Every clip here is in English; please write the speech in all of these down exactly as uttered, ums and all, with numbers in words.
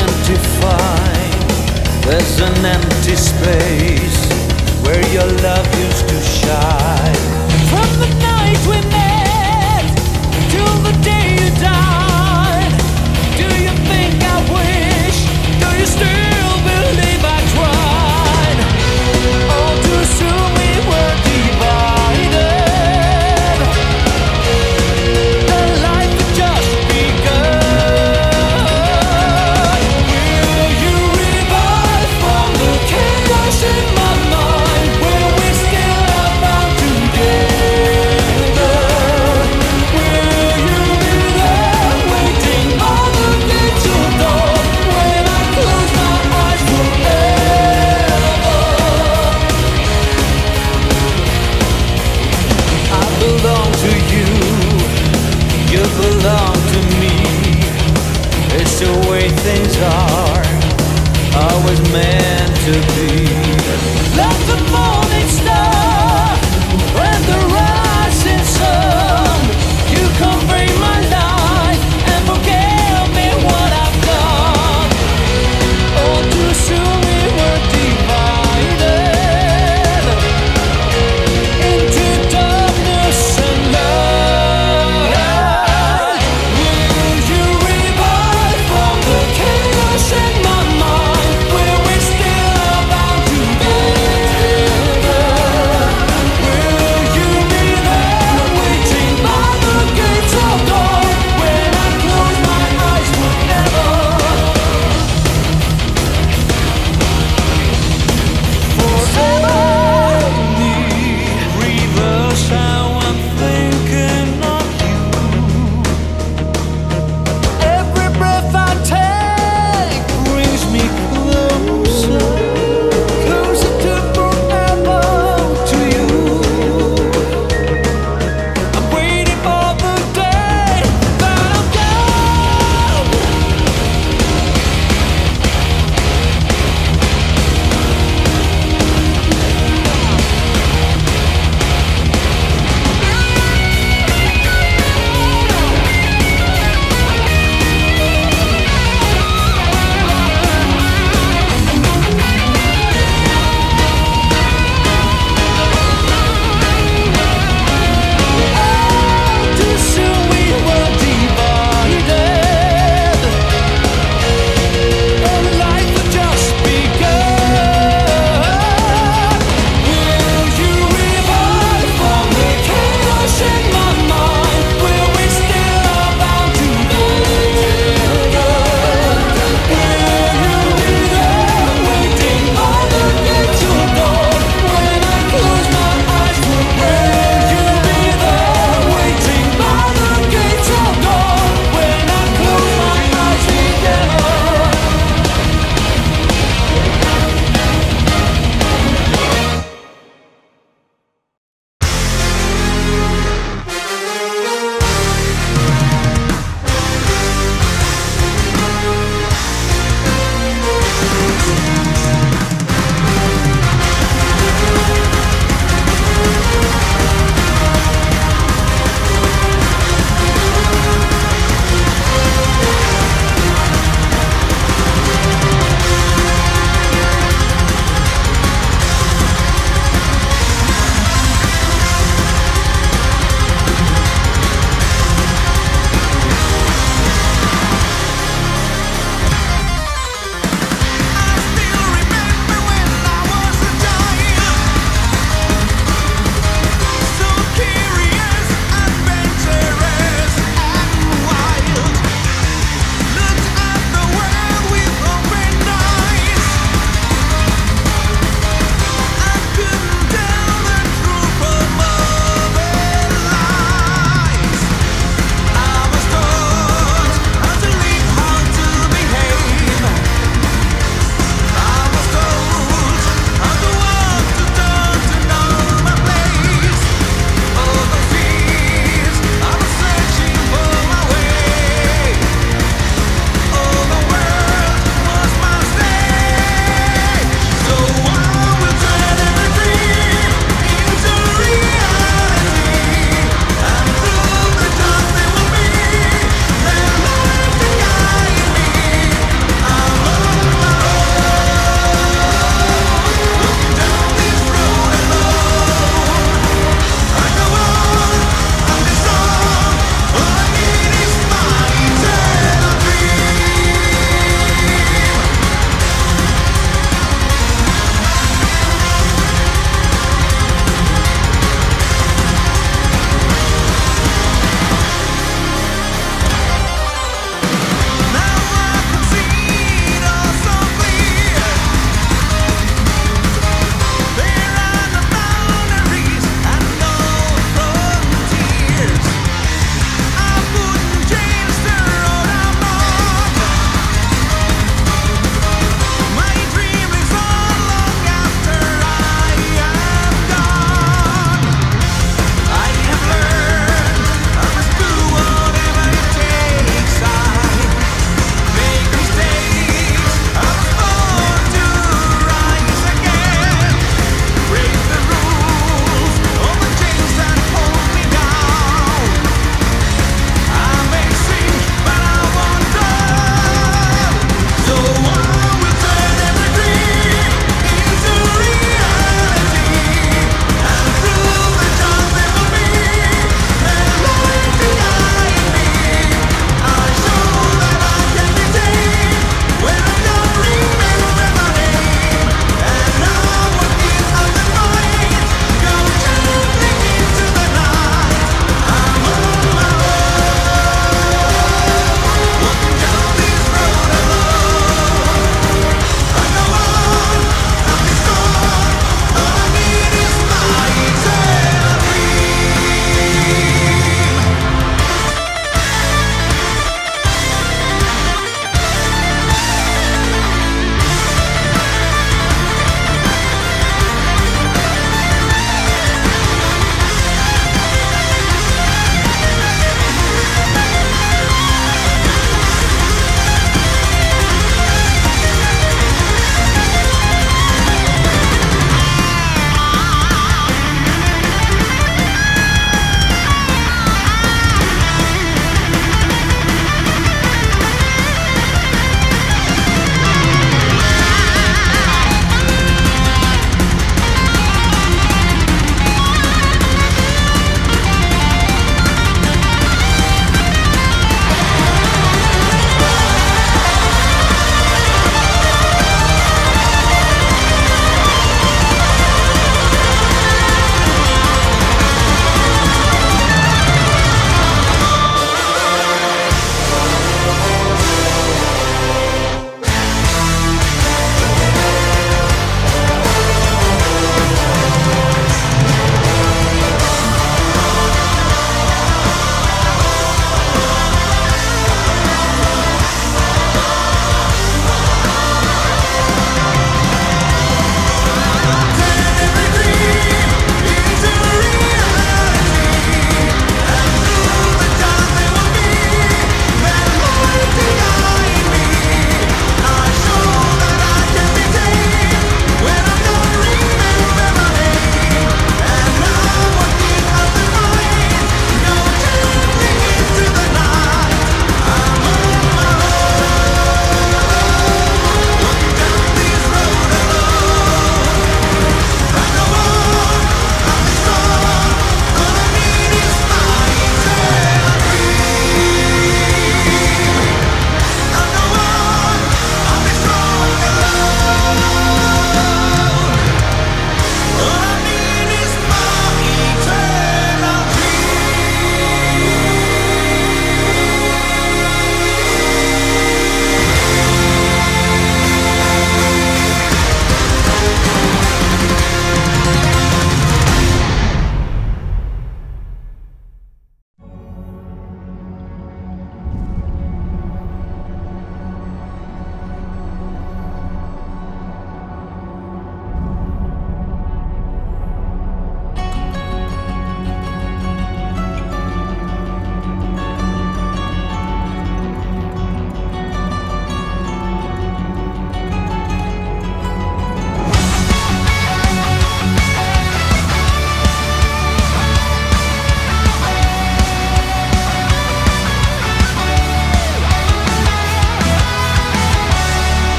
identify. There's an empty space where your love used to shine. From the night we met till the day you died, do you think I wish? Do you still believe I tried? All too soon we were divided. The life had just begun. Will you revive from the chaos in my mind? Will we still are bound together? Will you be there waiting by the gates of dawn when I close my eyes forever? I belong to you, you belong to me. It's the way things are, always meant to be. Like the morning star and the rising sun, you come bring my life and forgive me what I've done. All too soon we were divided into darkness and light. Will you revive from the chaos in my mind? Will we still are bound together?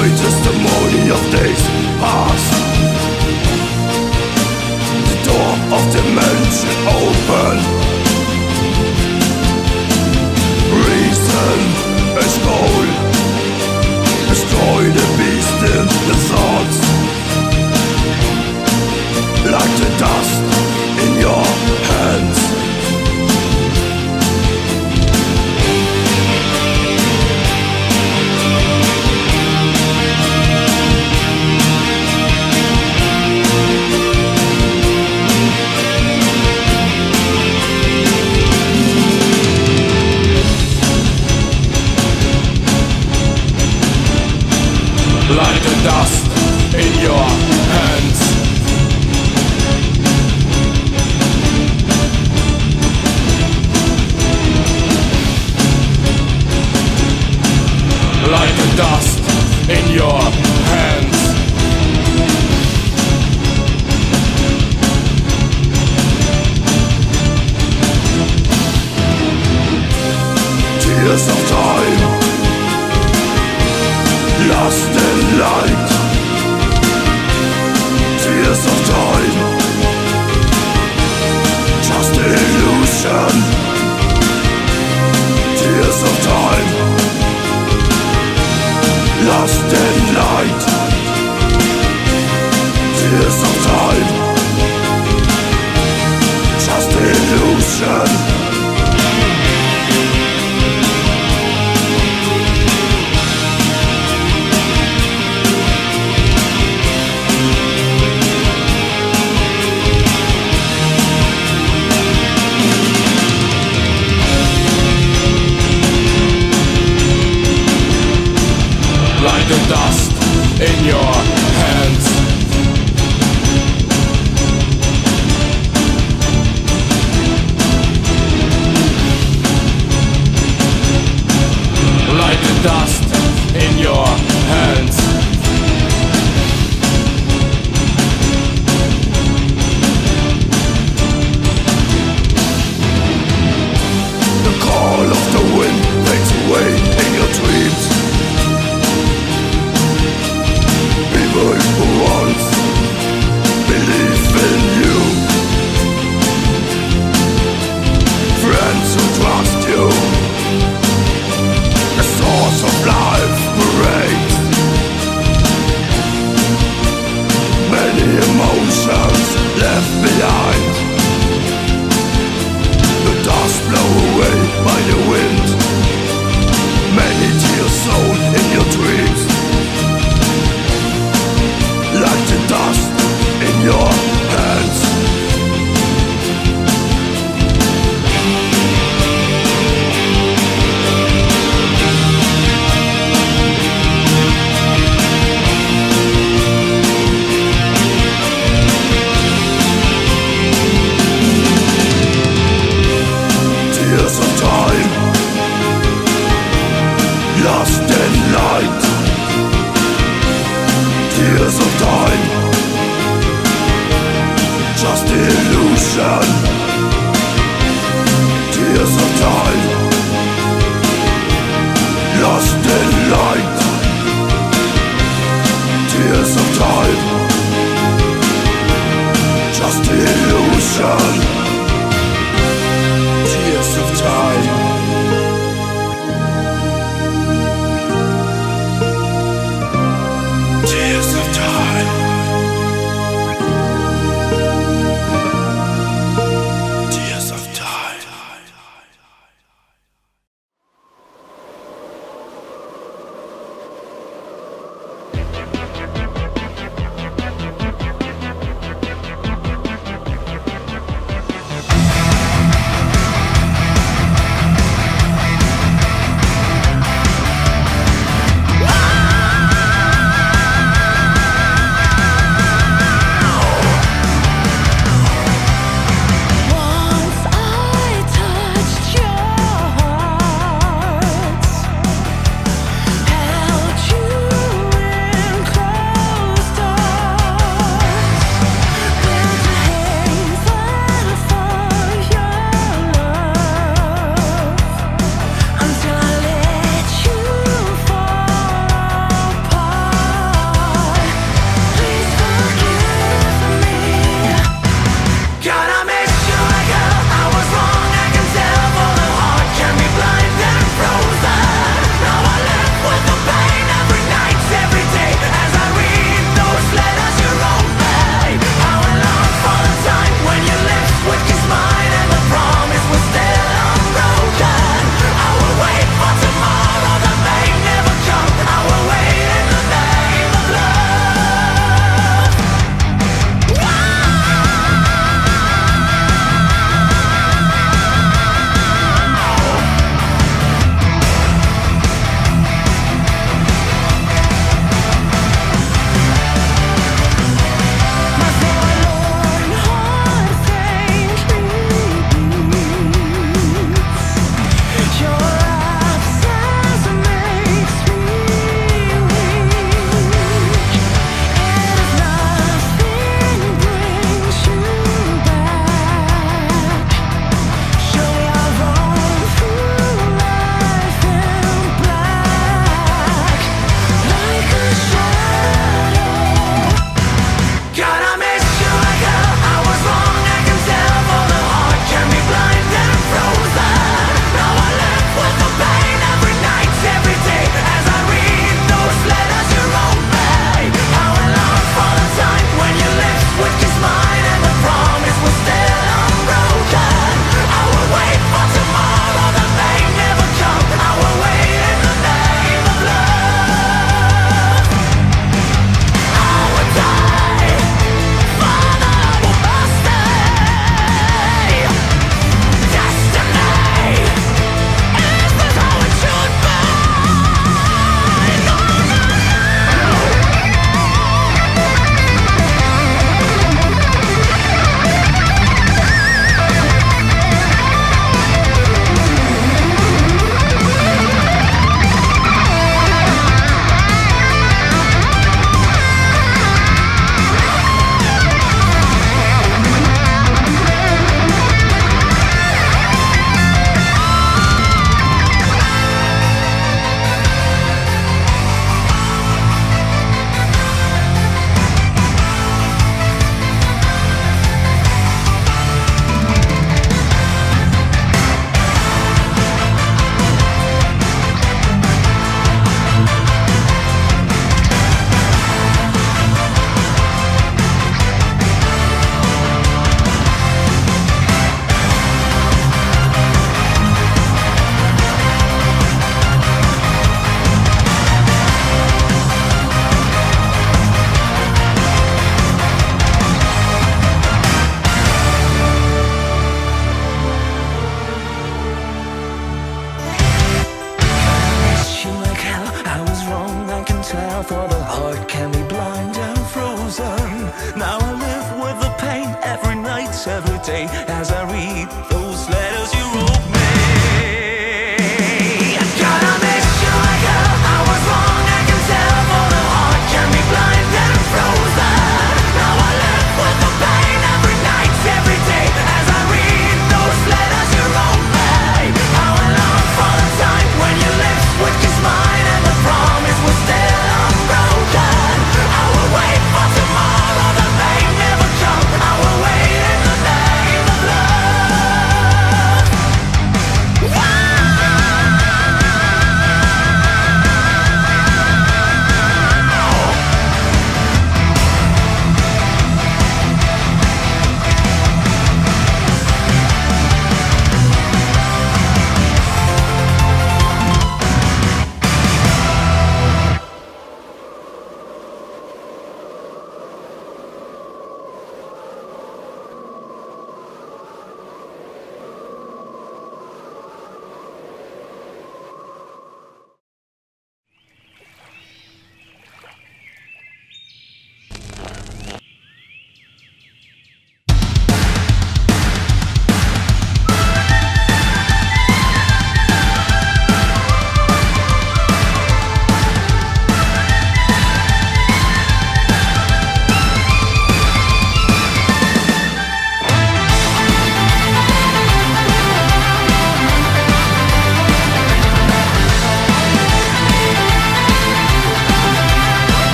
joy testimony of days past. The door of dimension open. Reason is goal. Destroy the beast in the thoughts. Like the dust in your hands. Like the dust in your hands. Like the dust in your hands. Tears of time, lost in light. Tears of time, just an illusion. Tears of time, lost in light. Tears of time, just an illusion. Like the dust in your hands. Like the dust in your hands. The call of the wind fades away in your dreams. People who once believe in you, friends who trust you, the source of life parades. Many emotions left behind. The dust blow away by the wind. Many tears sown in your dreams. Like the dust in your hands. Tears of time,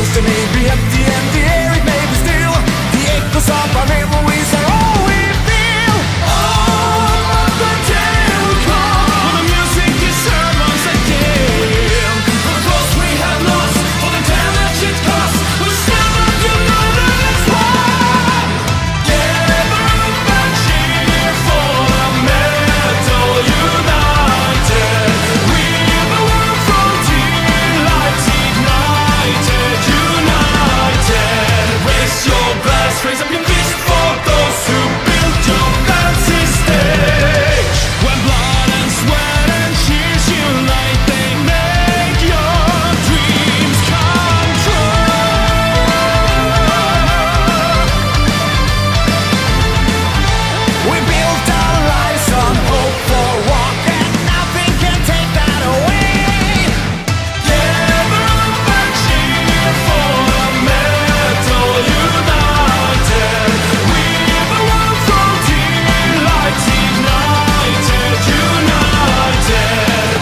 They may be empty and the air it may be still. The echoes of our memories are all we feel. Oh, the day will come when the music is heard once again. For the cause we have lost, for the damage it costs, we'll stand up, you know that it's wrong. Never but cheer for the metal united. We the world from delight ignited, united. Raise your glass, raise up your fist for those who built your fancy stage. When blood and sweat and tears unite, they make your dreams come true. We built our lives on hope for walk, and nothing can take that away. Never but cheer for the metal united. We the world from delight ignited, united.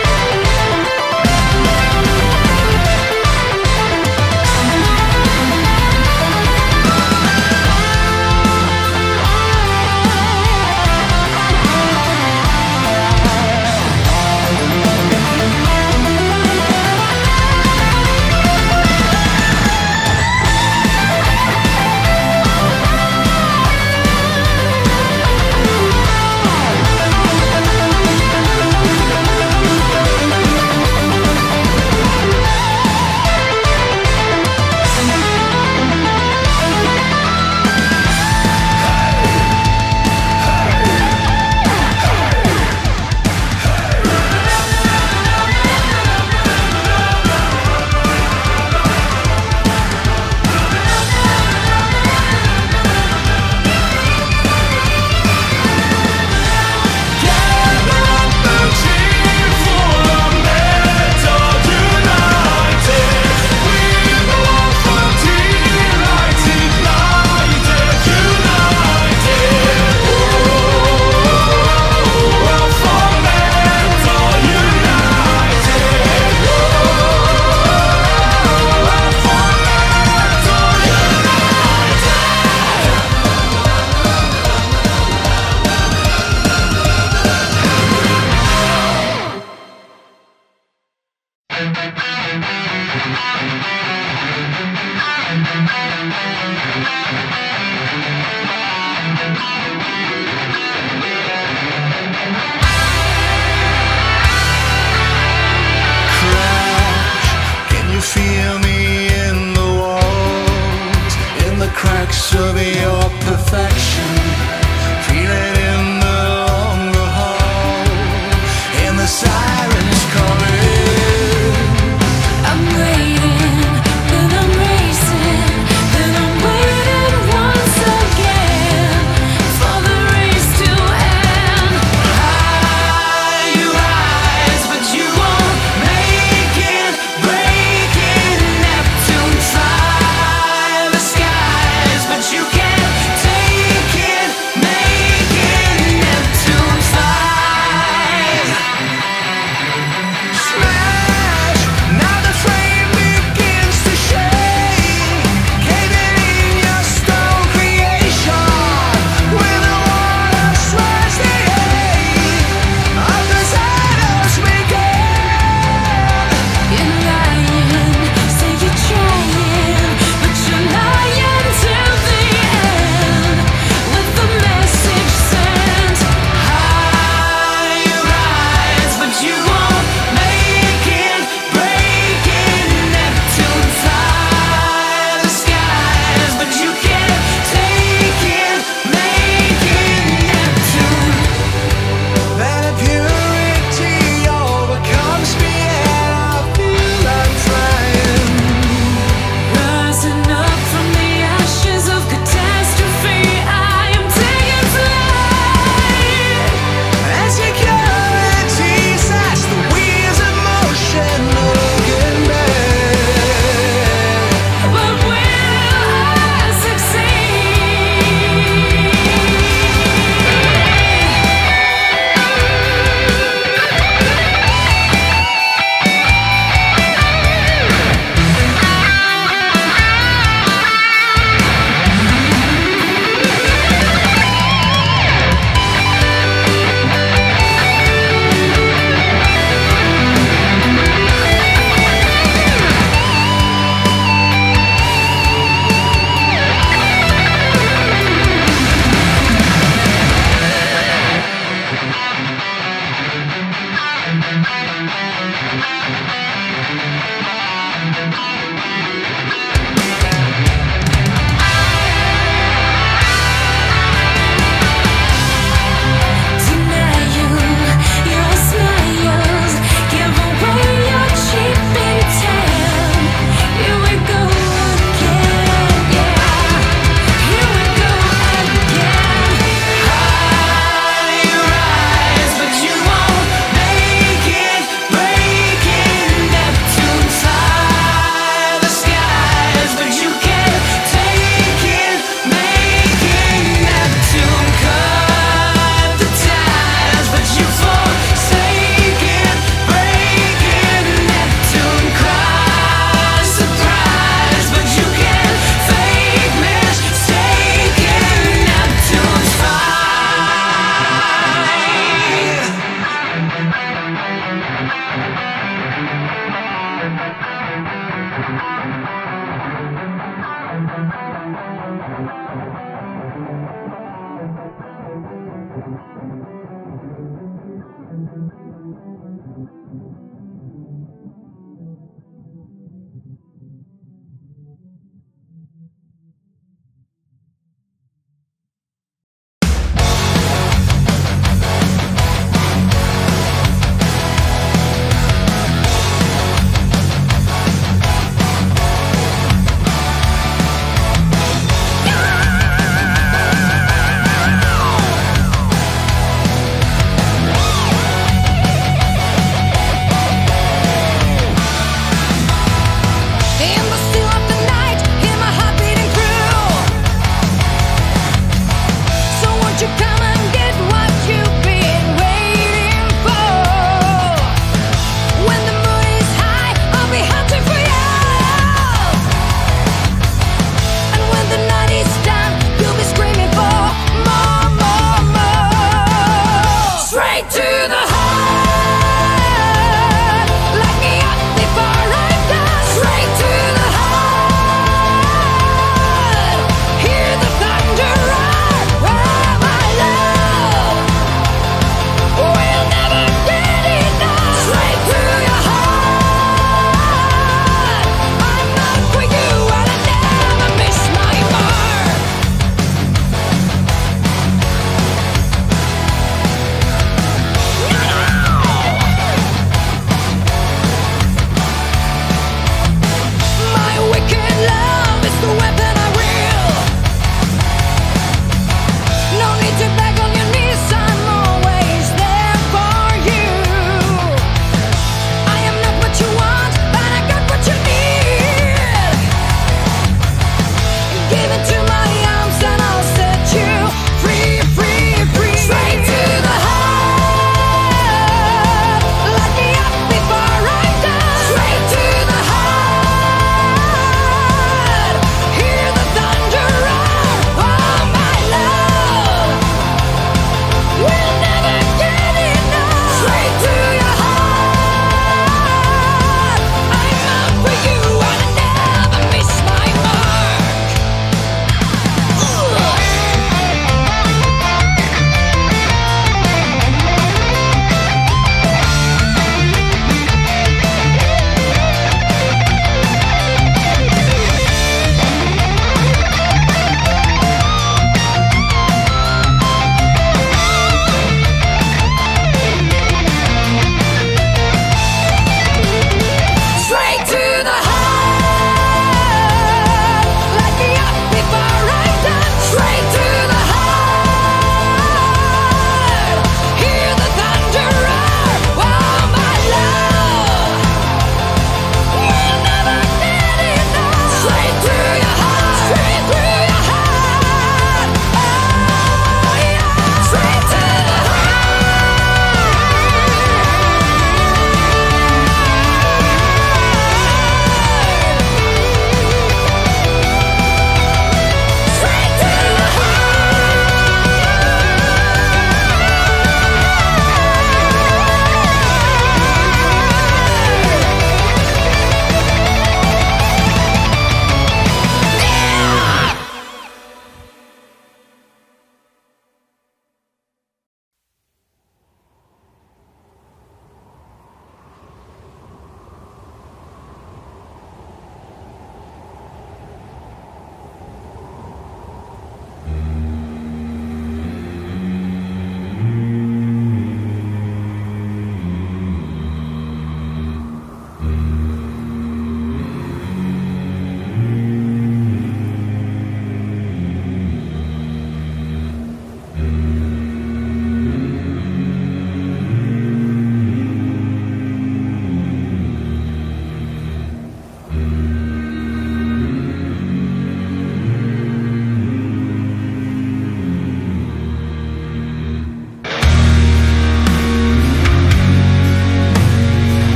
Can you feel me in the walls, in the cracks of your perfection? Feel it in the longer hall, in the sirens calling. I'm waiting, then I'm racing, then I'm waiting once again for the race to end. High you rise, but you won't make it, break it. Neptune try the skies, but you can't take it. Thank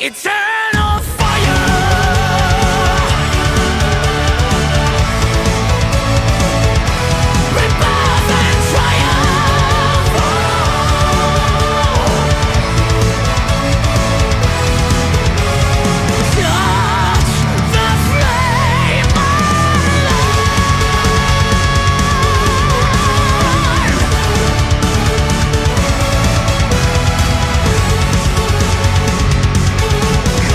eternal fire. Rebirth and triumph. Touch the flame of life.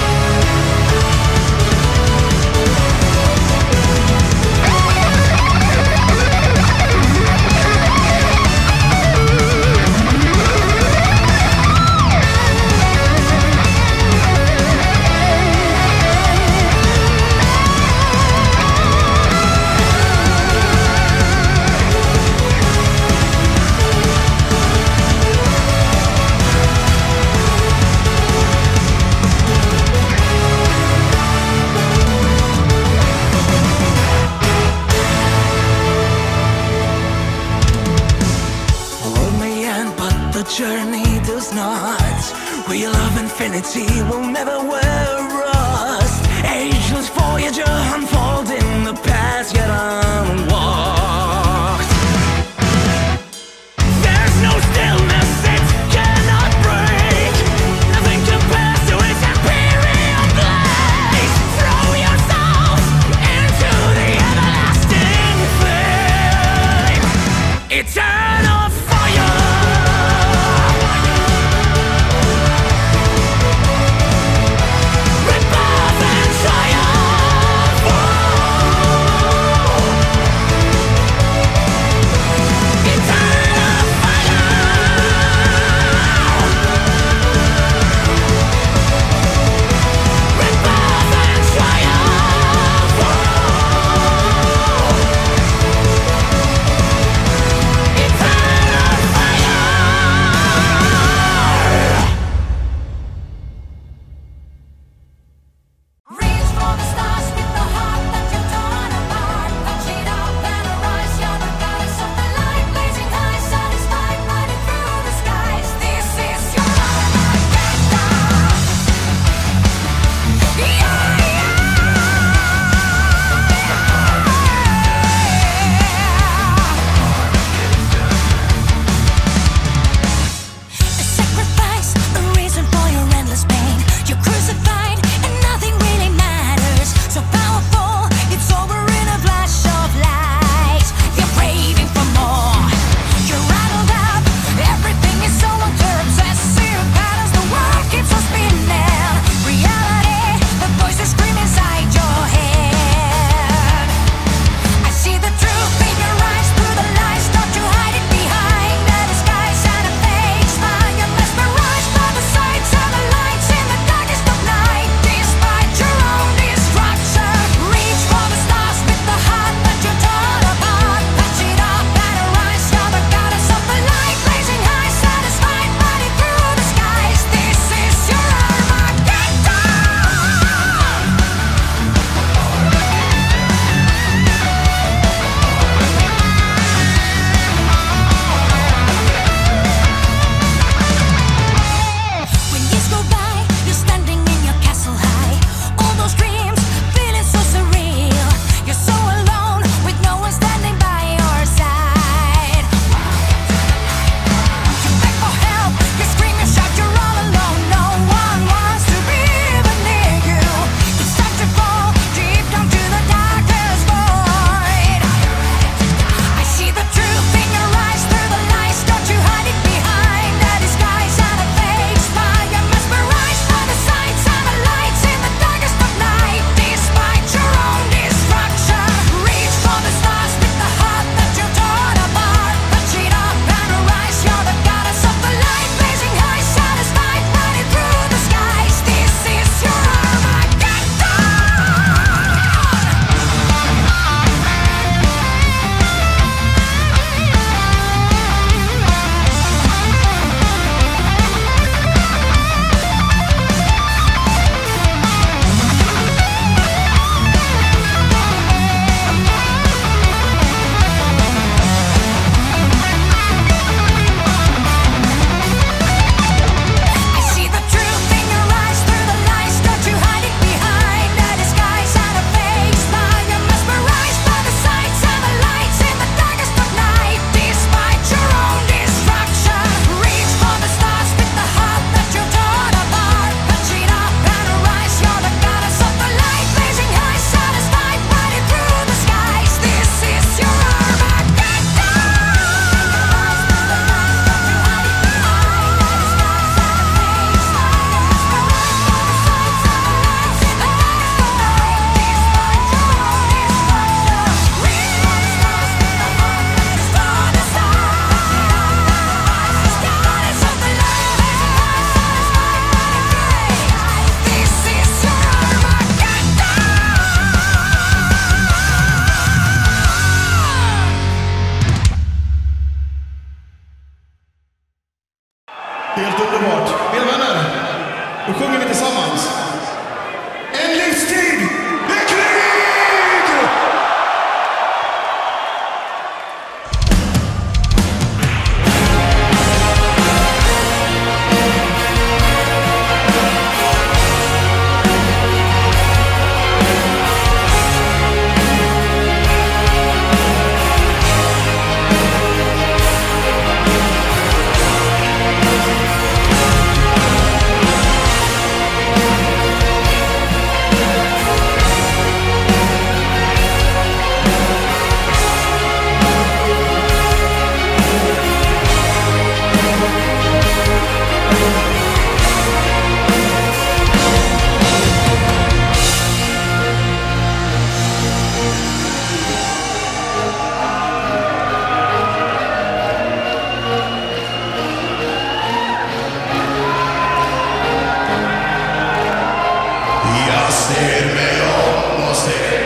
ser mig om och ser.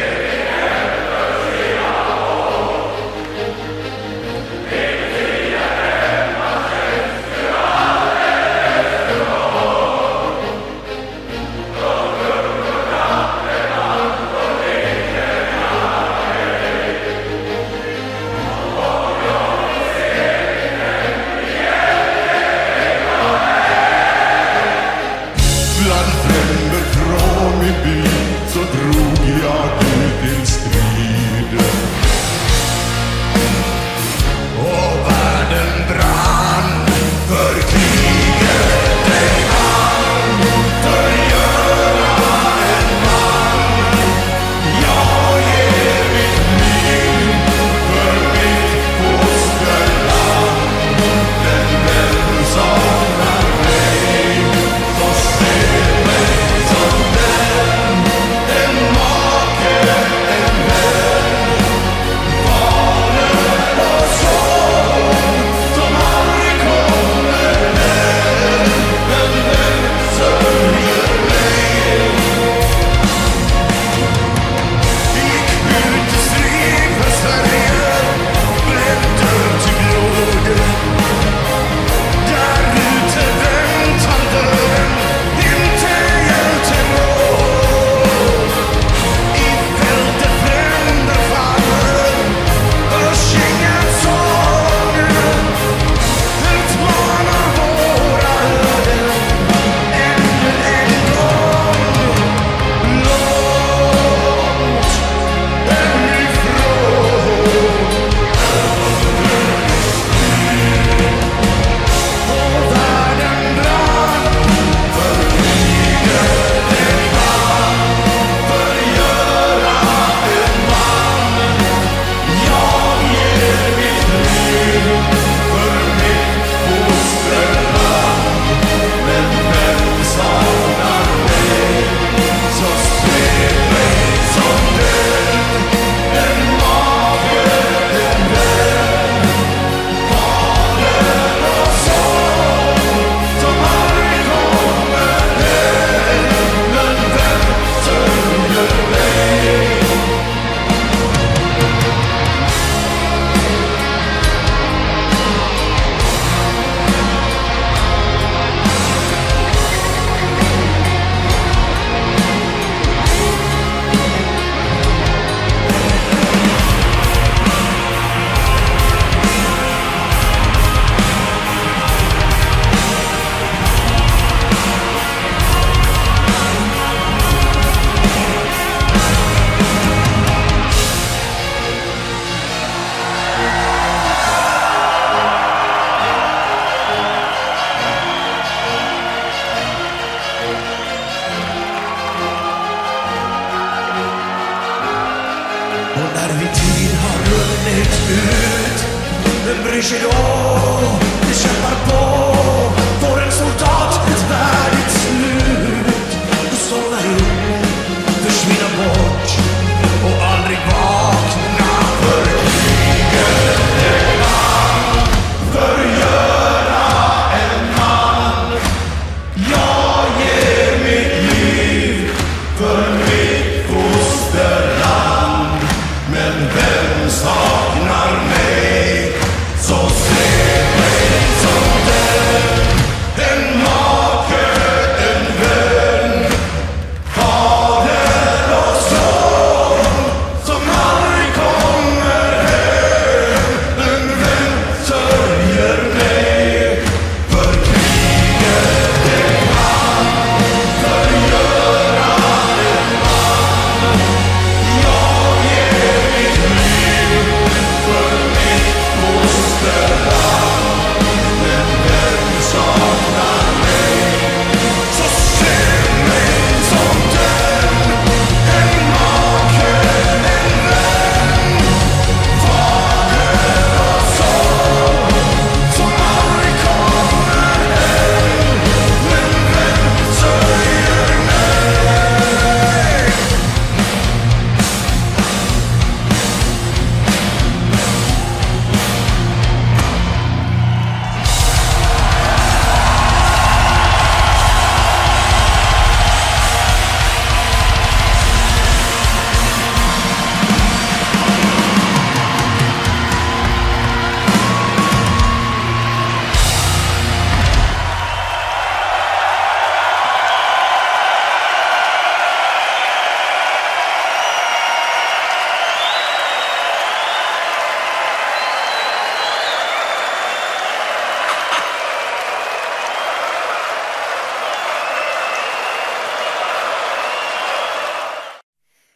Bland fränder från min by så drog jag ut till strid. Och världen brann för kriget dig vann. Förgöra en man. Jag ger mitt liv för mitt fosterland. Den vän saknar mig så ser mig som den. En make, en vän. Barnen och son som aldrig kommer hem. Men vem sörjer mig? Gick ut i strid för Sverige, blev död till blod. Där ute vänt han dörren, inte hjälten råd. I fältet bränder faller, hörs ingen sång. Utmanar våra öden ännu en gång. Långt hemifrån. Och världen brann för kriget dig vann. Förgöra en man. Jag ger mitt liv för mitt fosterland. Men vem saknar mig så ser mig som den. En make, en vän. Barnen och son som aldrig kommer hem. Men vem sörjer mig? Och när min tid har runnit ut, vem bryr sig då? Vi kämpar på, får en soldat ett värdigt slut. Och somnar upp, försvinna bort och aldrig vakna för kriget dig vann. Förgöra en man. Jag ger mitt liv för mitt fosterland. Men vem saknar mig så ser mig som den.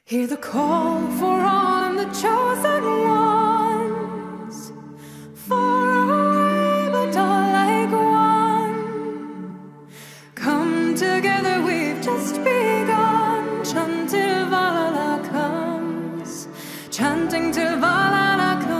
Hear the call for on the chosen ones, far away but all like one. Come together, we've just begun. Chant till Valhalla comes, chanting till Valhalla comes.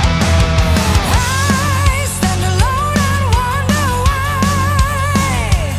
I stand alone and wonder why.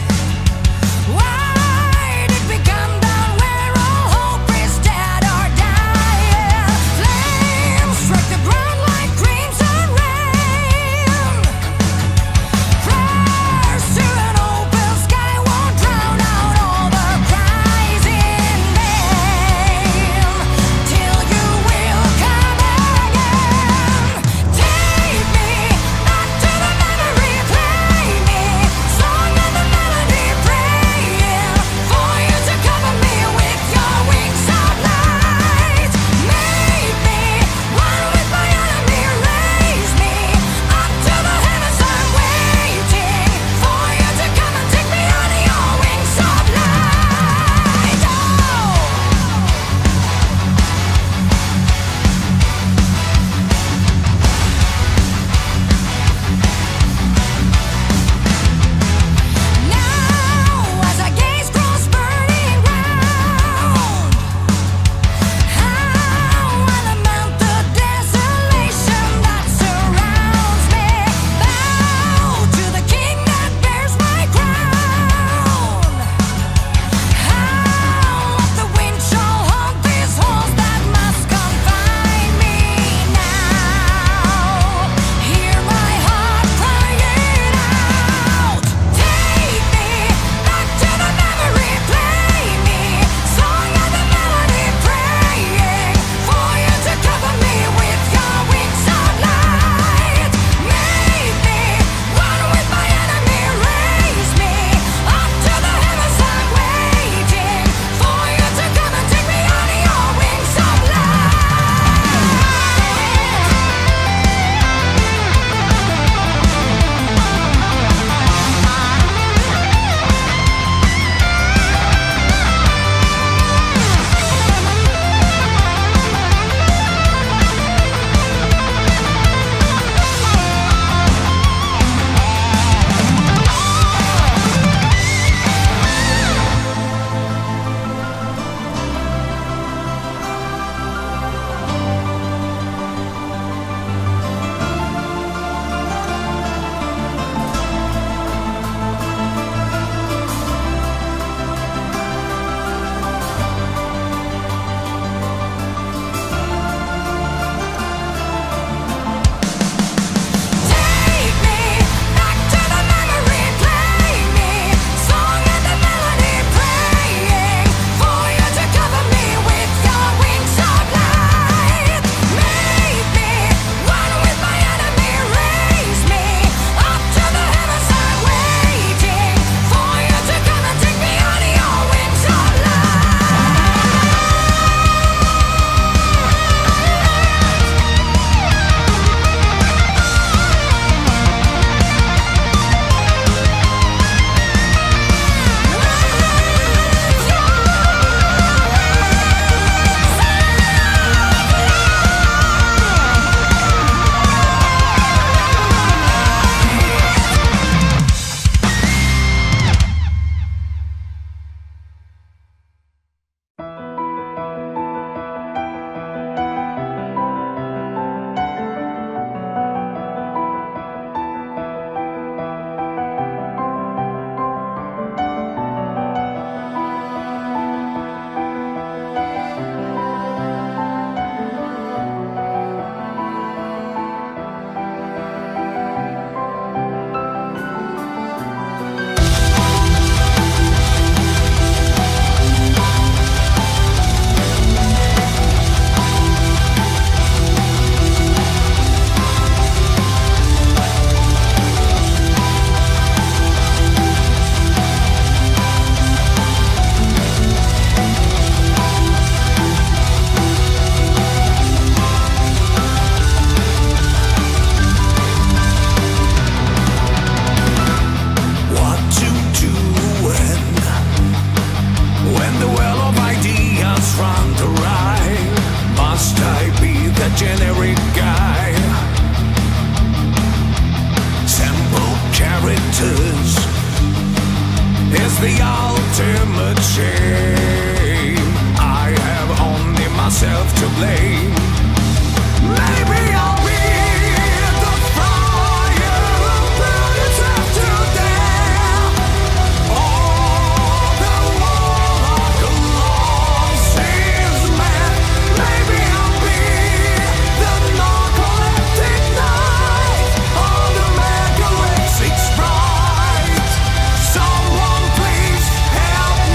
was the ultimate shame. I have only myself to blame. Maybe I'll be the fire who burn itself to death, or the warlock who lost his man. Maybe I'll be the narcoleptic night, or the megalexic sprite. Someone please help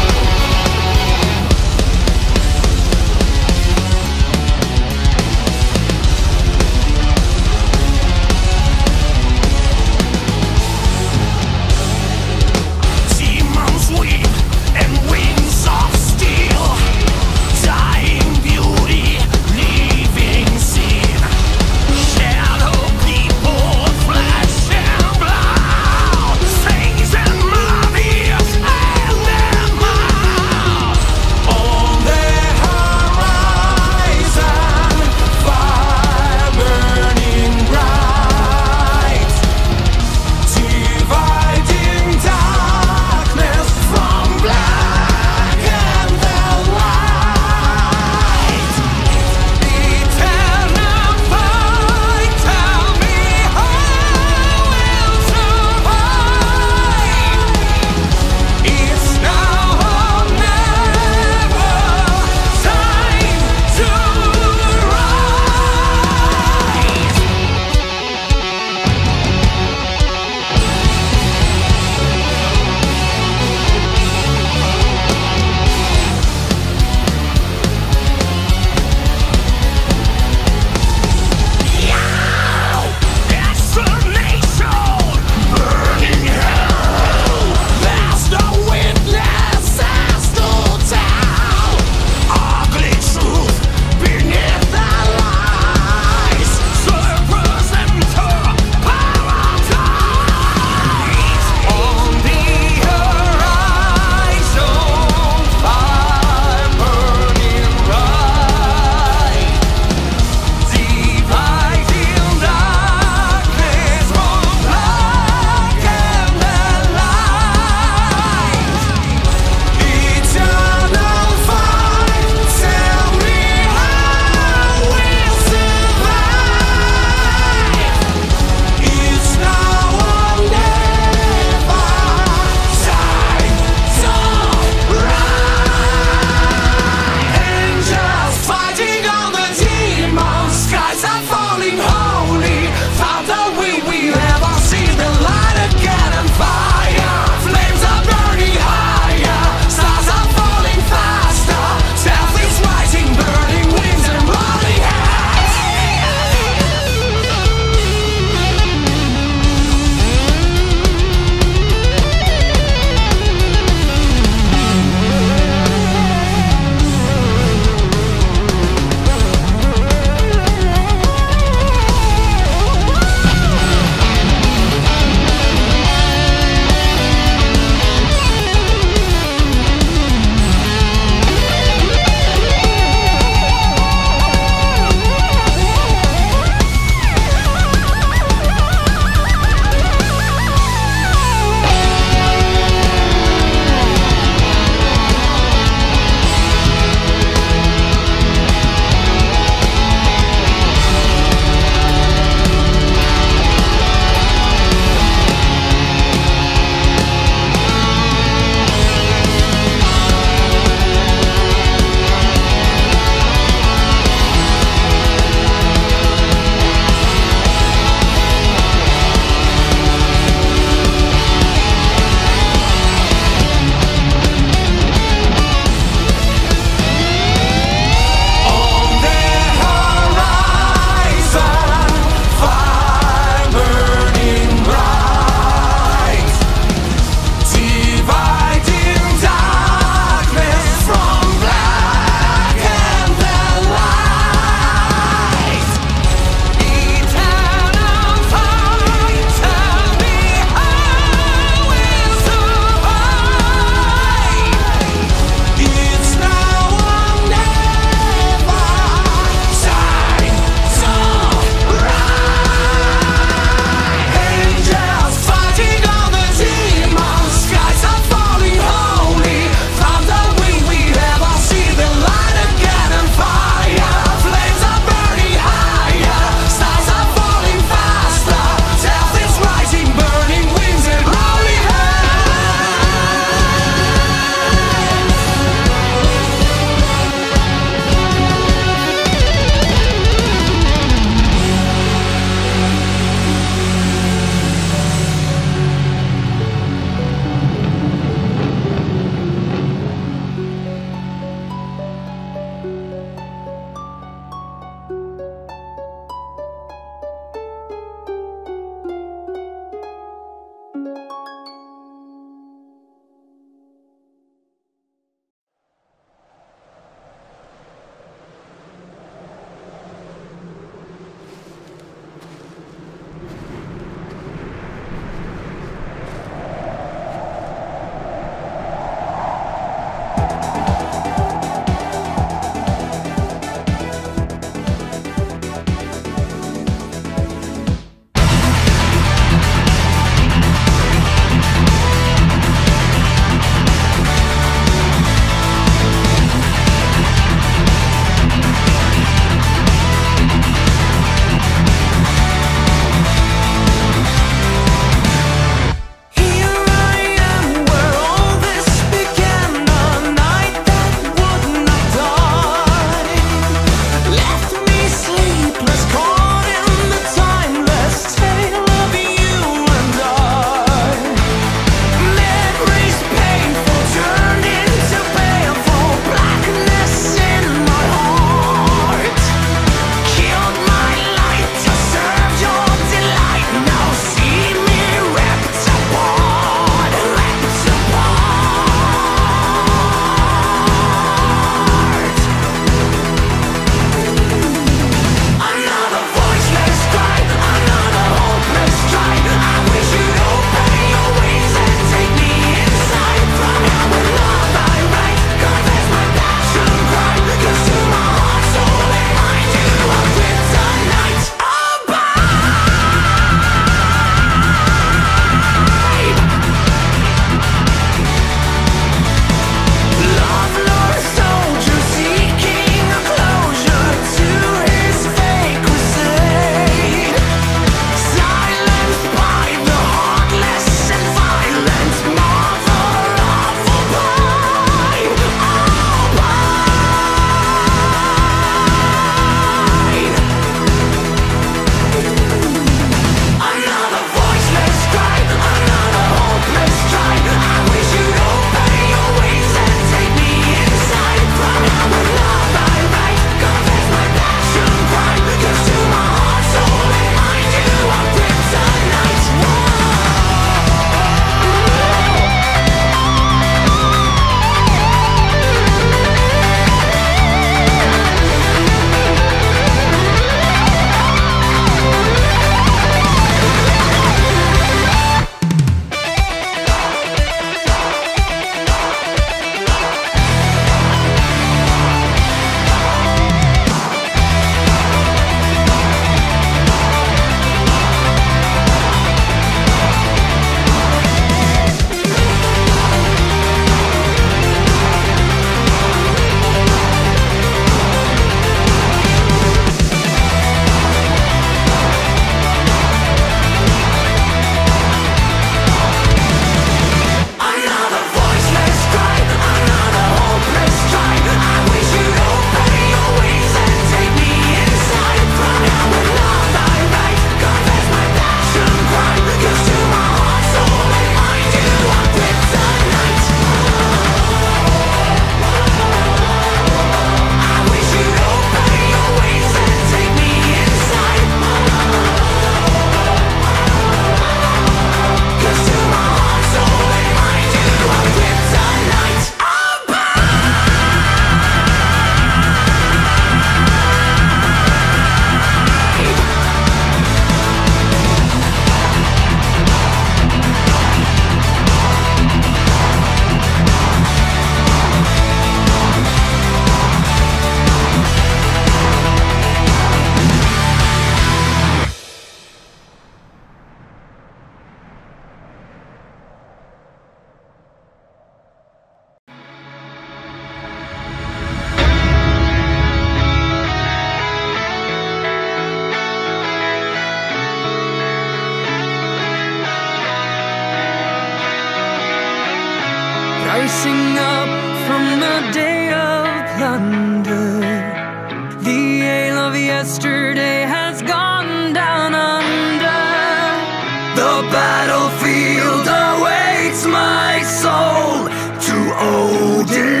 rising up from the day of plunder. The ale of yesterday has gone down under. The battlefield awaits my soul to Odin.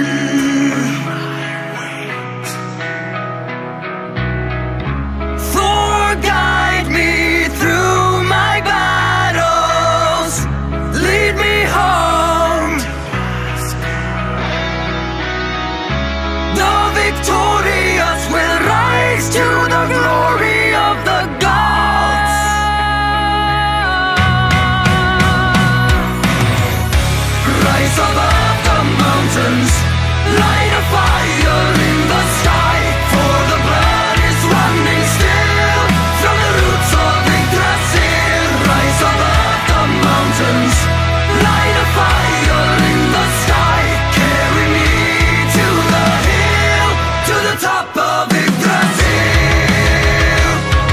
Thor, guide me through my battles, lead me home. The victorious will rise to the glory of the gods. Rise above the mountains, light a fire in the sky, for the blood is running still from the roots of Yggdrasil. Rise above the mountains, light a fire in the sky, carry me to the hill, to the top of Yggdrasil.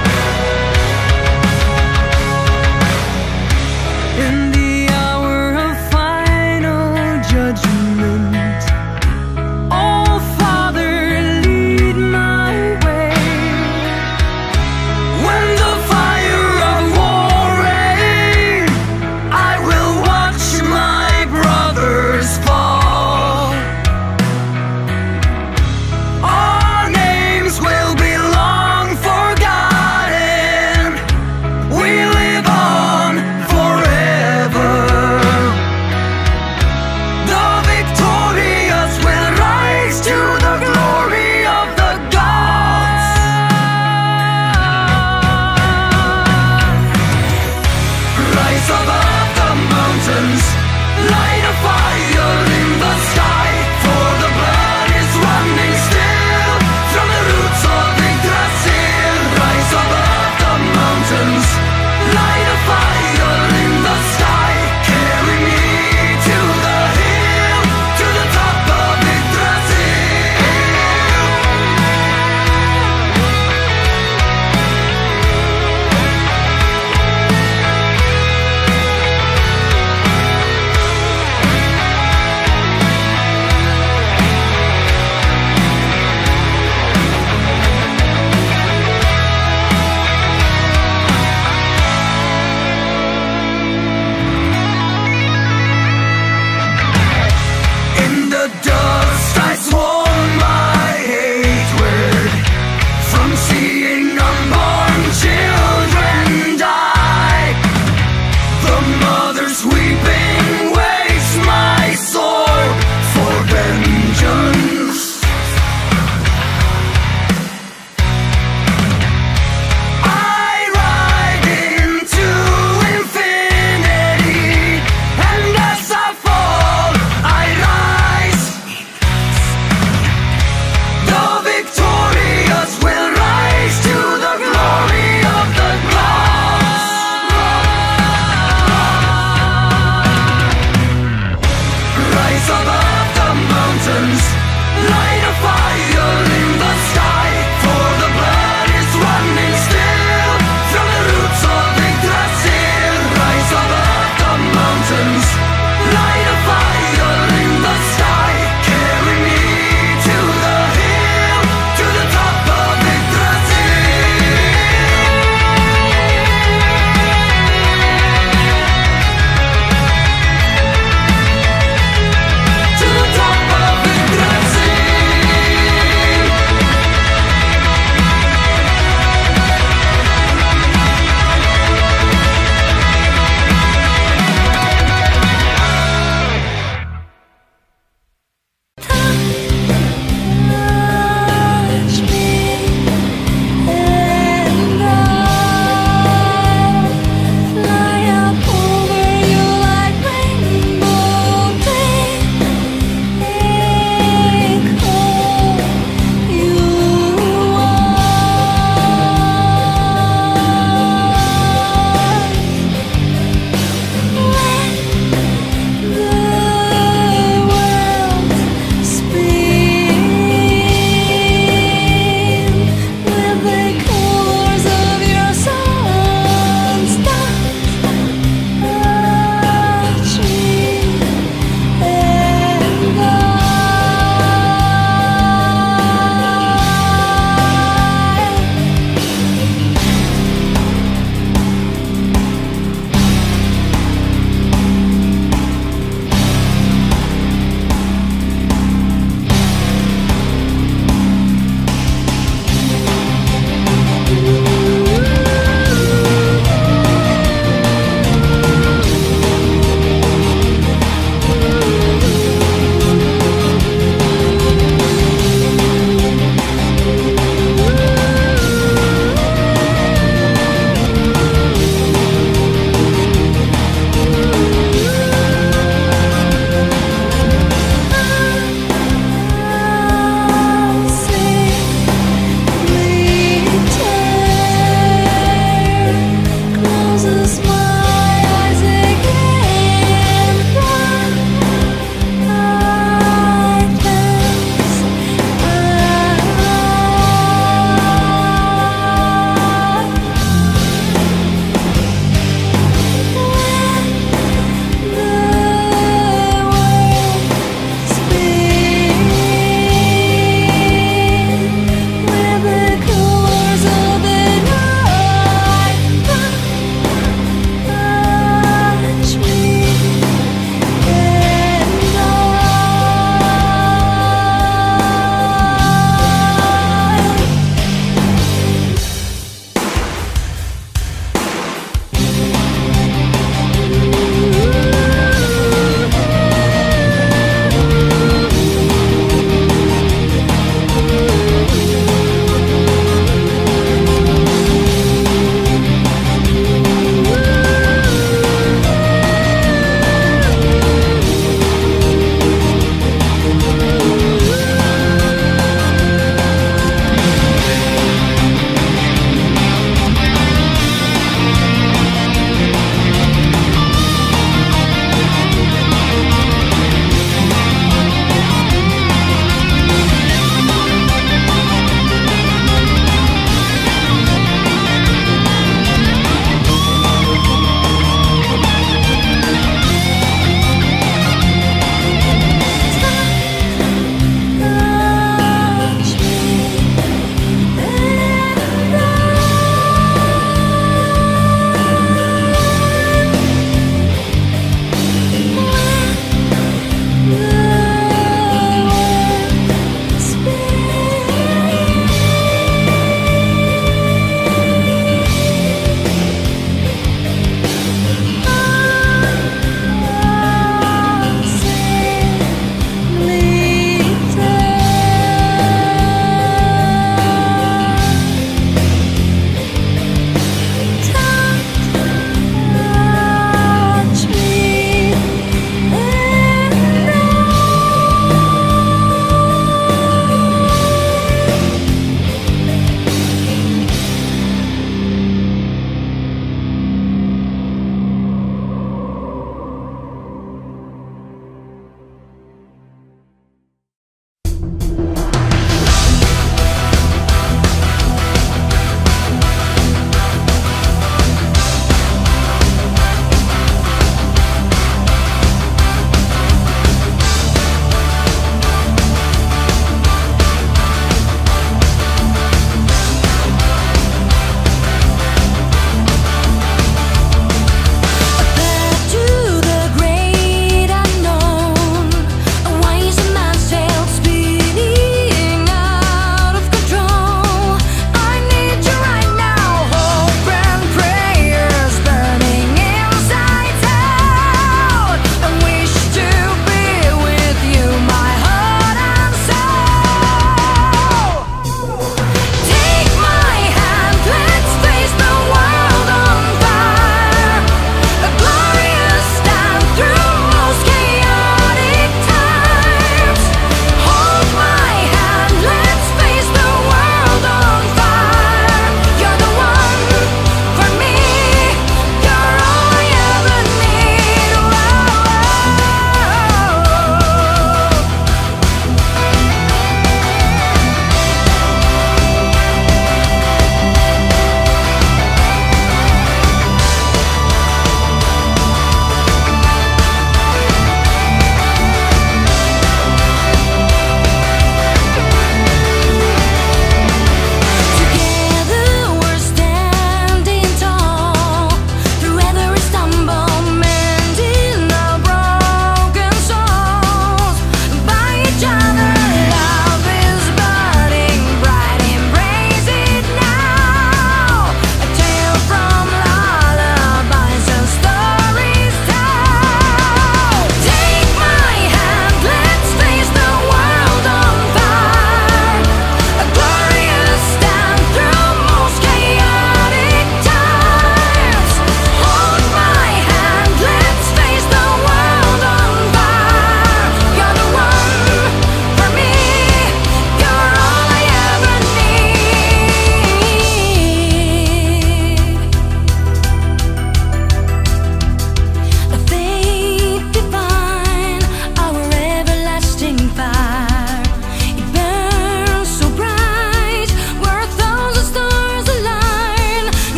In the hour of final judgment, oh Father,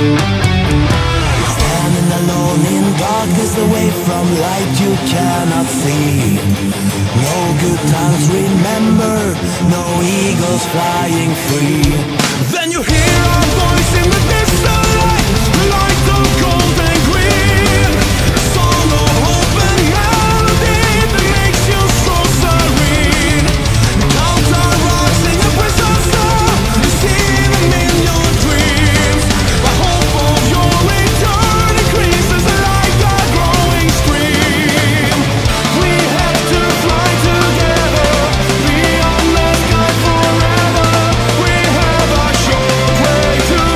Standing alone in darkness, away from light you cannot see. No good times, remember, no eagles flying free. Then you hear our voice in the distant light, the light of gold and green. A song of hope and melody that makes you so serene. Clouds are rising, a prison star, you see them in your dreams. The hope of your return increases like a growing stream. We have to fly together beyond the sky forever. We have a short way to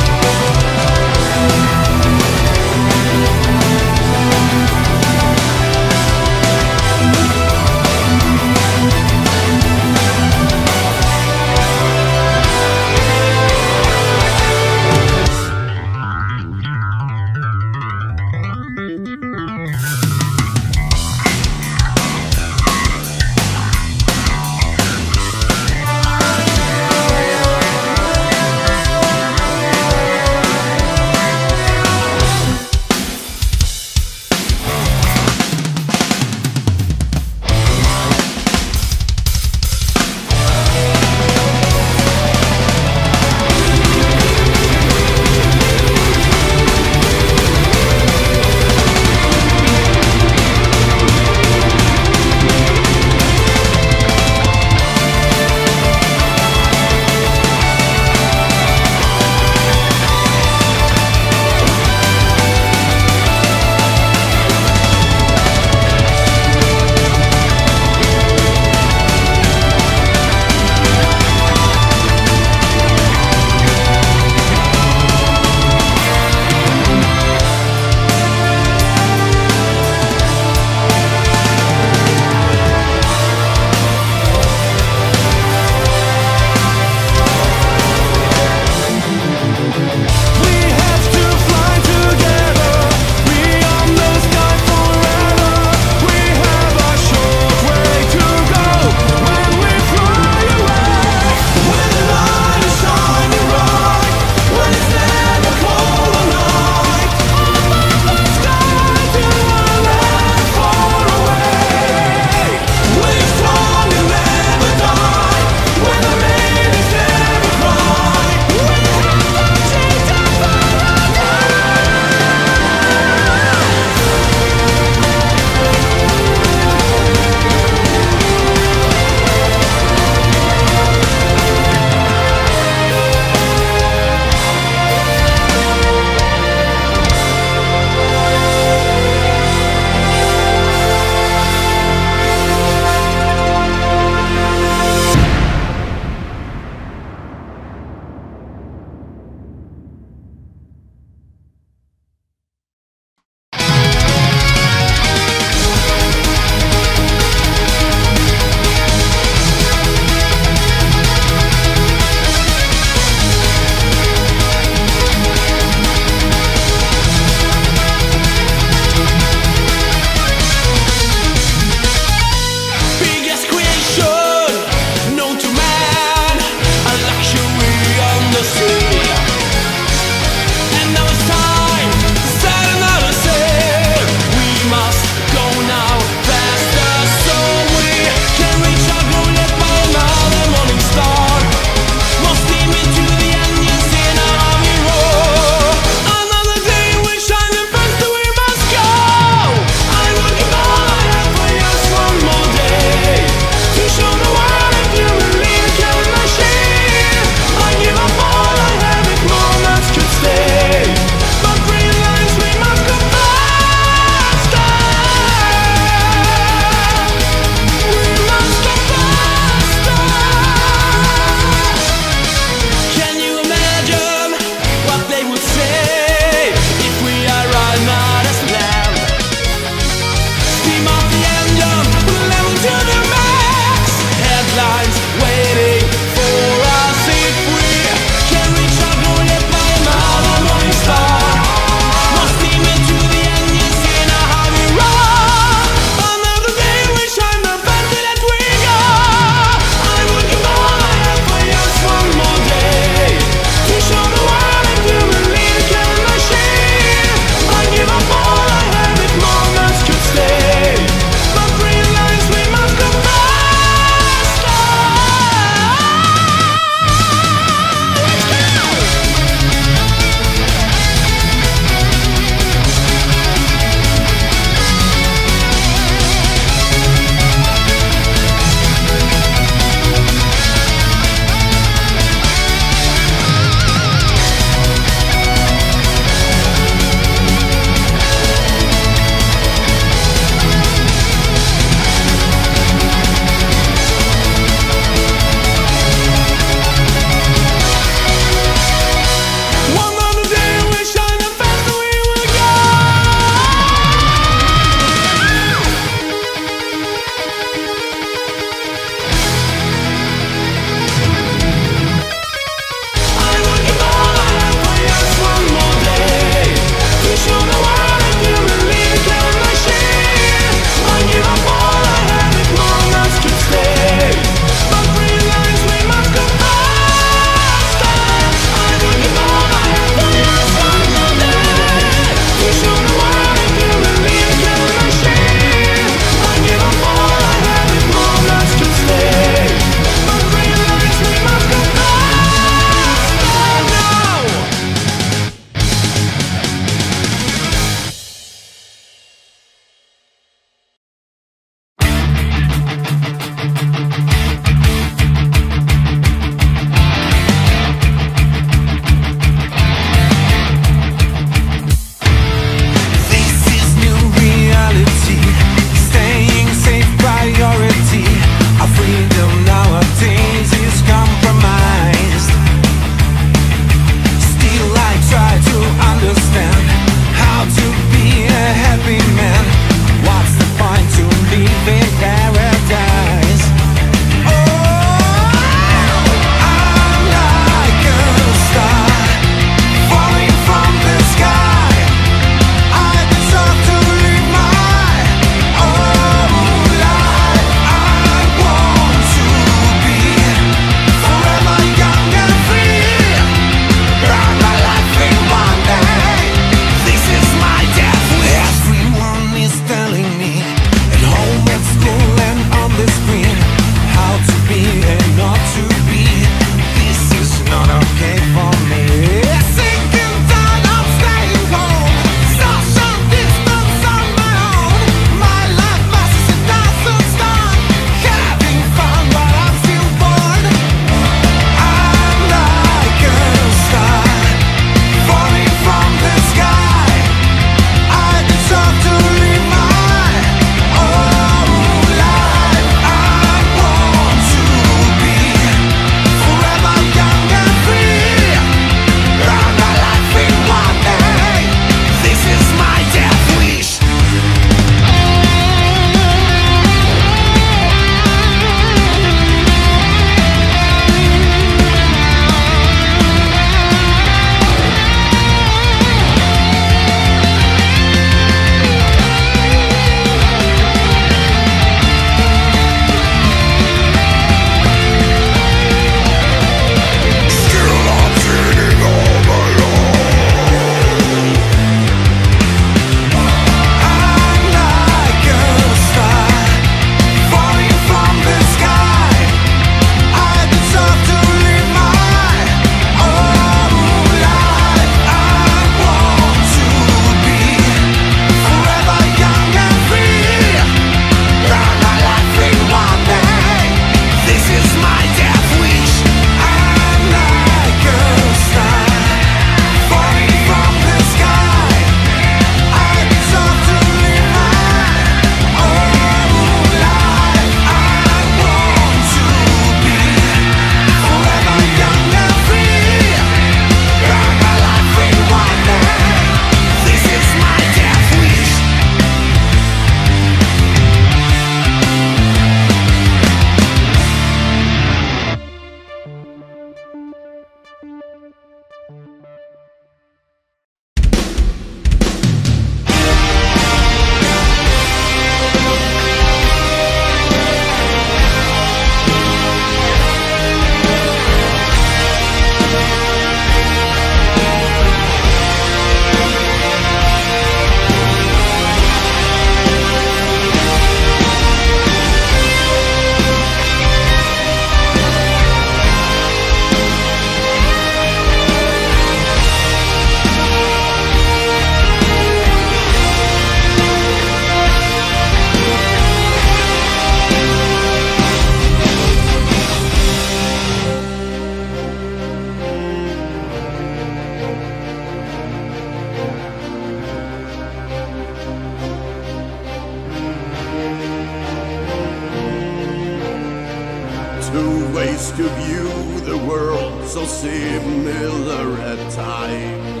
Two ways to view the world, so similar at times.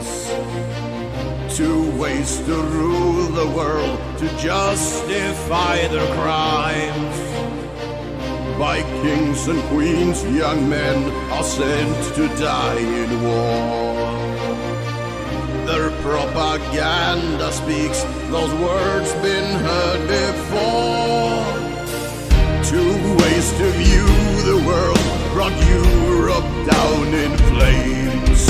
Two ways to rule the world, to justify their crimes. By kings and queens, young men are sent to die in war. Their propaganda speaks those words been heard before. Two ways to view the world brought Europe down in flames.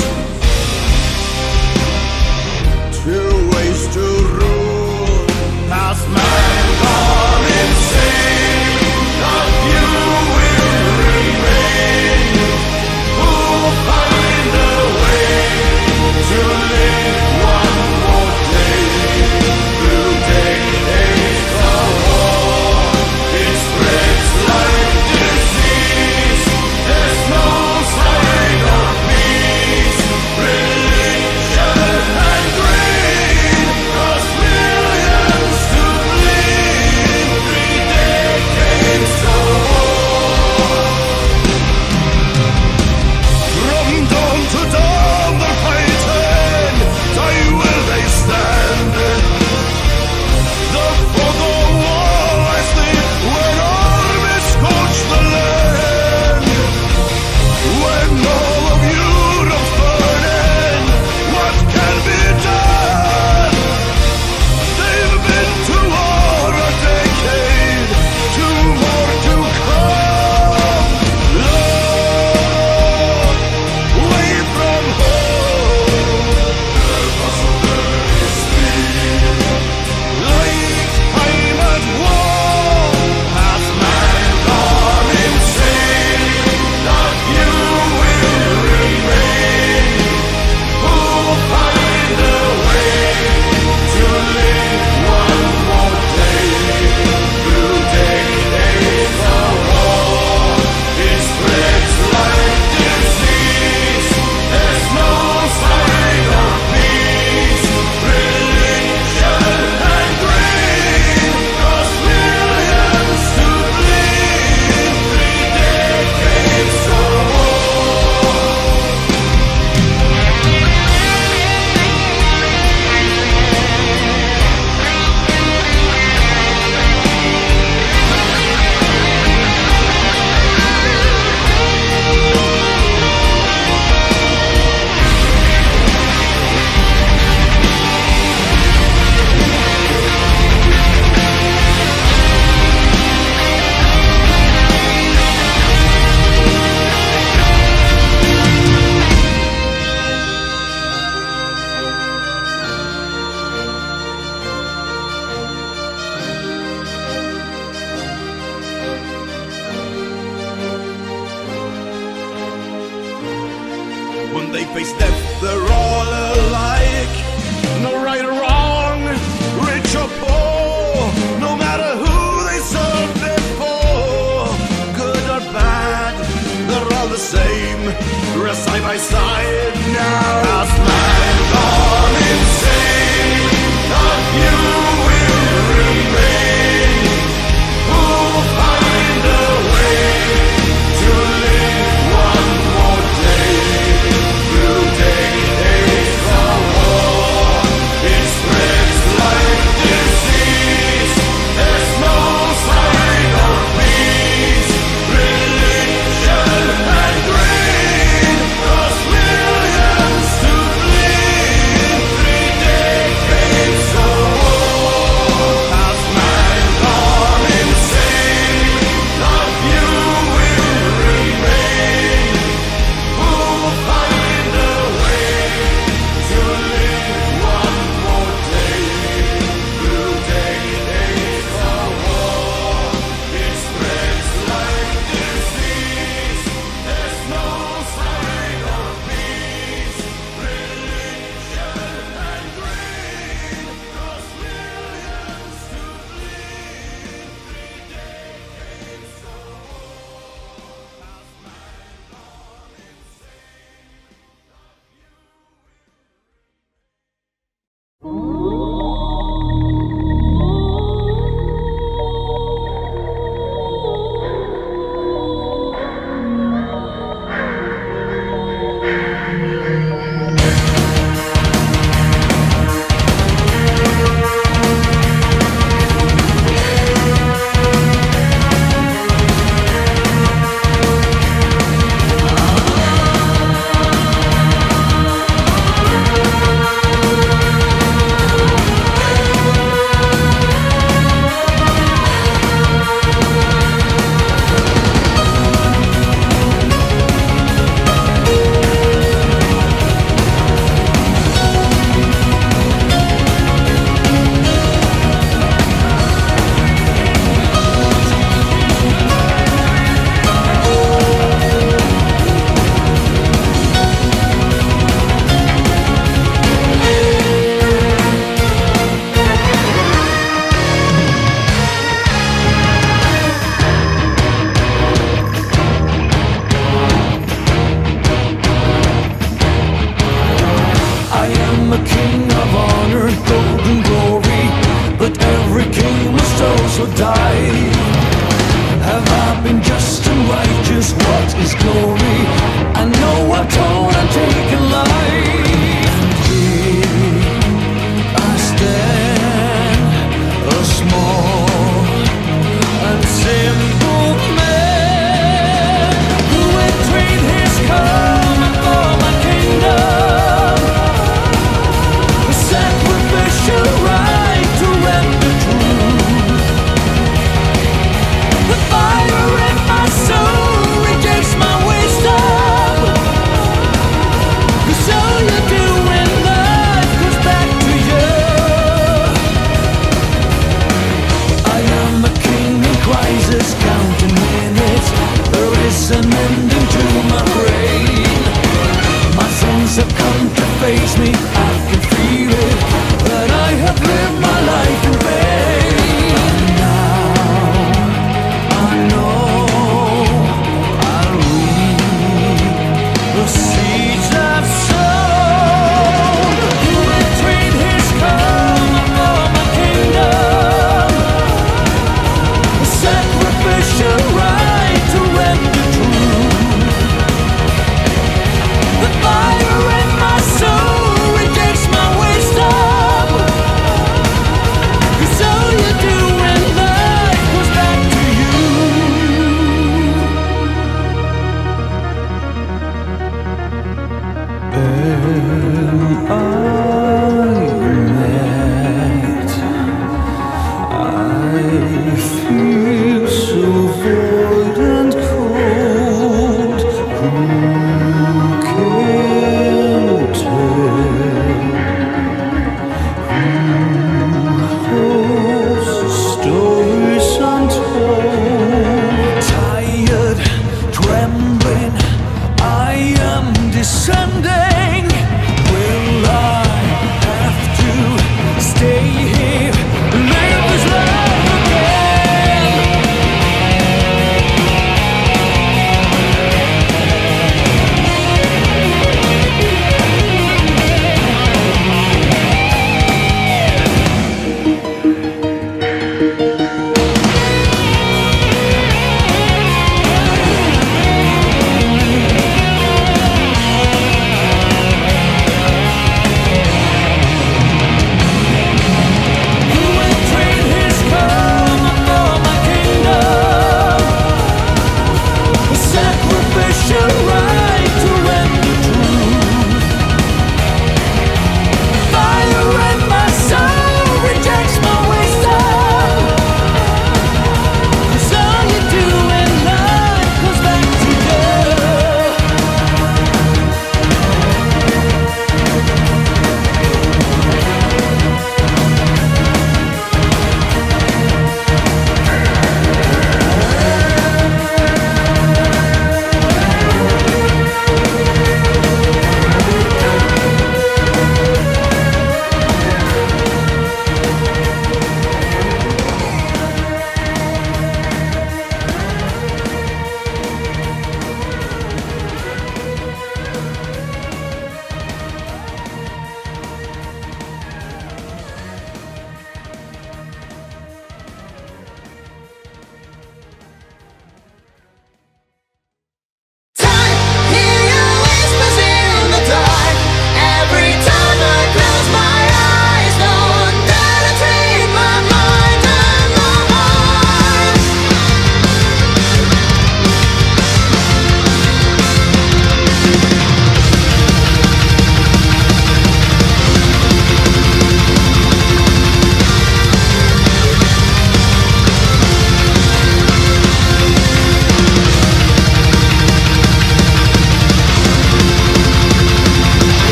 Two ways to rule has man gone insane. A few will remain who find a way to live one more day. Through decades of war, it spreads like disease. There's no sign of peace. Religion and greed cause millions to bleed. Three decades of war. From dawn to dawn they're fighting, die will they stand. The fog of war I sleep when armies scorch the land. When all of Europe's burning, what can be done? They've been to war a decade, two more to come. Lord, away from home. Their muscle is speed. Lifetime at war has man gone insane. A few will remain who find a way to live one more day. Through decades of war, it spreads like disease. There's no sign of peace. Religion and greed cause millions to bleed. Three decades of war. When they face death, they're all alike. No right or wrong, rich or poor, no matter who they served before, good or bad. same. We're side by side now. Has man gone insane? That you will remain. Who'll find a way to live one more day? Through decades of war, it spreads like disease. There's no sign of peace, religion and grain. Cause millions to bleed. Three decades of war. Has man gone insane? Not you will remain. Who'll find a way to live one more day? Through decades of war, it spreads like disease. There's no sign of peace, religion and grain. Cause millions to bleed. Three decades of I am a king of honor, golden glory, but every king must also die. Have I been just and righteous? What is glory? I know I've torn and taken life. Here I stand, a small and simple man who would trade his coming for my kingdom. Sacrificial right to render truth. The fire in my soul rejects my wisdom. 'Cause all you do in life goes back to you. I am a king in crisis, counting minutes. There is an ending to my brain. My sins have come to face me. I can feel it, that I have lived my life in vain. And now I know I'll reap the seeds I've sown. Who will trade his coming for my kingdom? A sacrificial right to render truth. The fire in my soul rejects my wisdom. 'Cause all you do in life goes back to you. Am I met? I feel so void and cold. Who can tell? Who holds the stories untold? Tired, trembling, I am descending. Will I have to stay here, live this life again?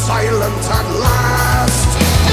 silent at last.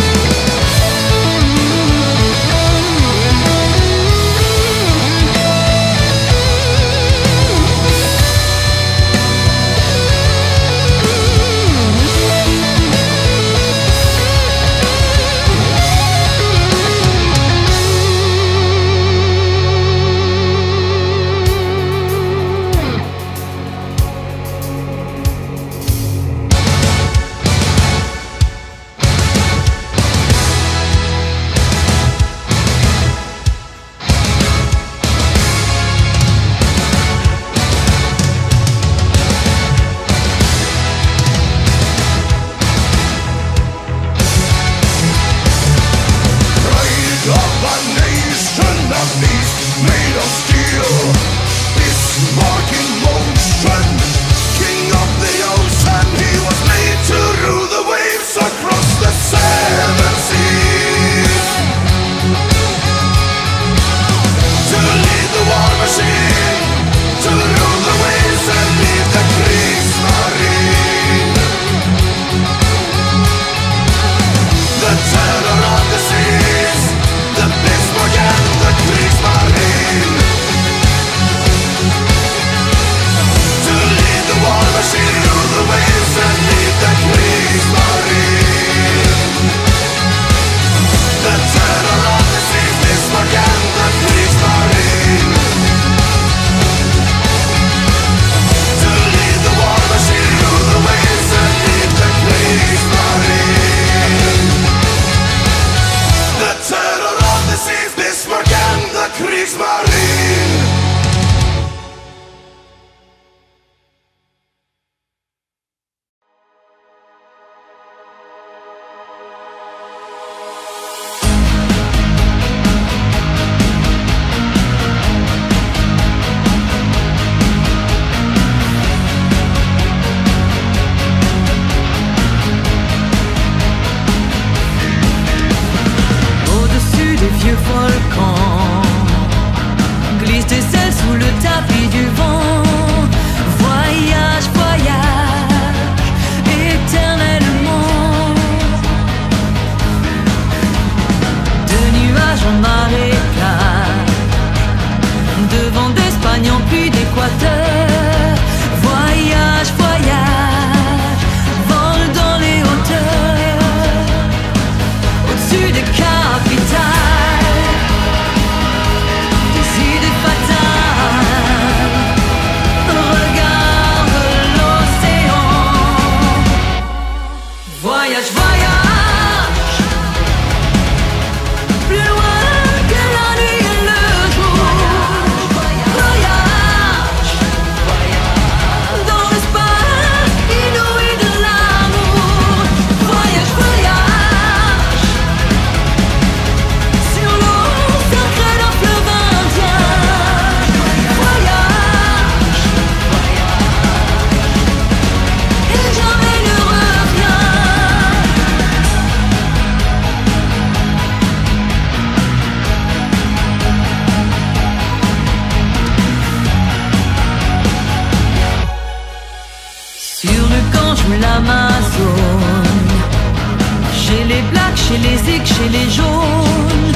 chez les zigs, chez les jaunes.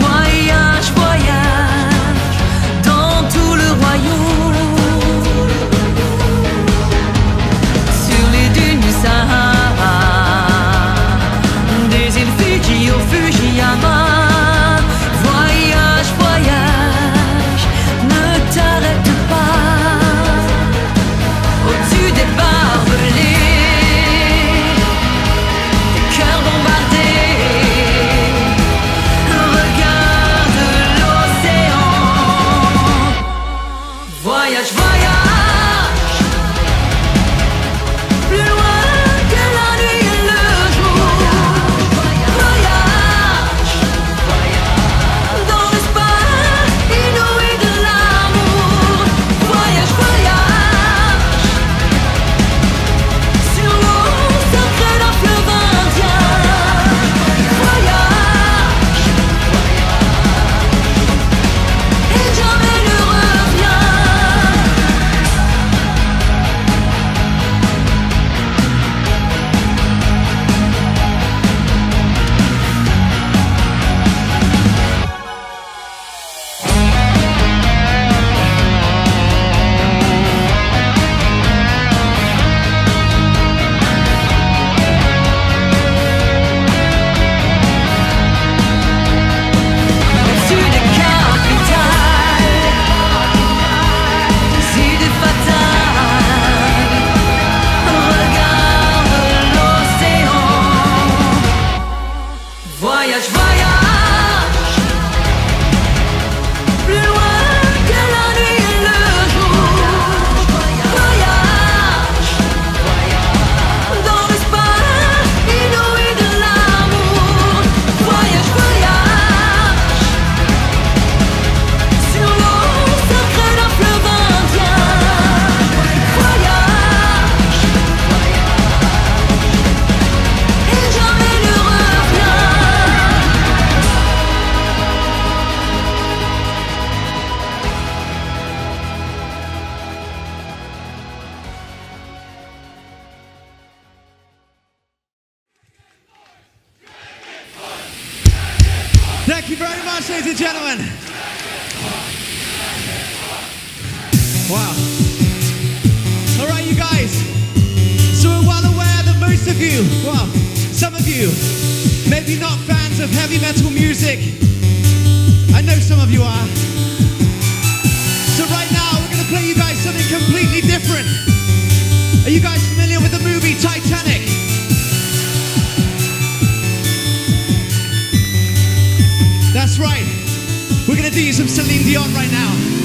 Voyage, voyage dans tout le royaume. Sur les dunes du Sahara, des îles Fidji au Fujiyama. Voyage, voyage, ne t'arrête pas. Au-dessus des barbelés, des cœurs bombardés, ladies and gentlemen. Wow. All right, you guys. So we're well aware that most of you, well, some of you, maybe not fans of heavy metal music. I know some of you are. So right now, we're going to play you guys something completely different. Are you guys familiar with the movie Titanic? That's right. We're going to do some Celine Dion right now.